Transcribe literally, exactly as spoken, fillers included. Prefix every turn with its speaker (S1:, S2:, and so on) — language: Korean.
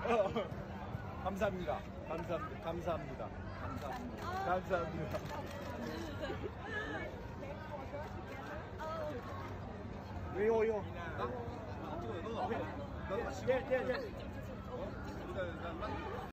S1: 감사합니다. 감사합니다. 감사합니다. 감사합니다. 감사합니다. 왜요, 요? 나? 찍어요. 너도 앞에. 너도 같이. 네, 네, 네.